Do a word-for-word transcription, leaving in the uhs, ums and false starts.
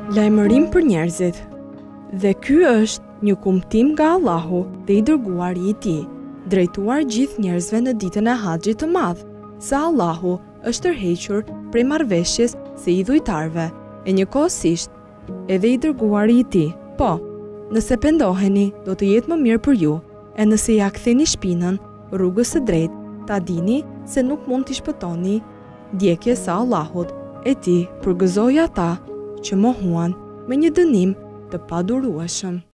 Lajmërim për njerëzit. Dhe ky është një kumtim nga Allahu dhe i dërguari i tij, drejtuar gjithë njerëzve në ditën e Haxhit të Madh, se Allahu është tërhequr prej marrëveshjes së idhujtarëve, e njëkohësisht edhe i dërguari i tij. Po, nëse pendoheni, do të jetë më mirë për ju, e nëse ja ktheni shpinën rrugës së drejtë, ta dini se nuk mund t'i shpëtoni ndjekjes së Allahut, e ti përgëzoi ata që mohuan me një dënim të padurueshëm.